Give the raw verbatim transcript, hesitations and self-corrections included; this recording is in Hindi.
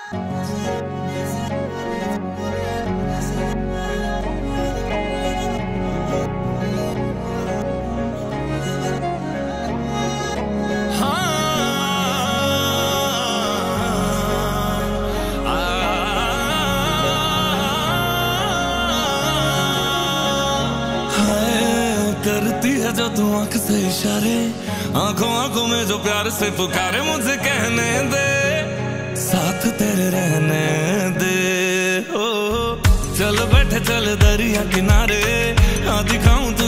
करती है जो तू आंख से इशारे, आंखों आंखों में जो प्यार से पुकारे, मुझे कहने दे साथ तेरे रहने दे। ओ चल बैठे चल दरिया किनारे, हाँ दिखाऊं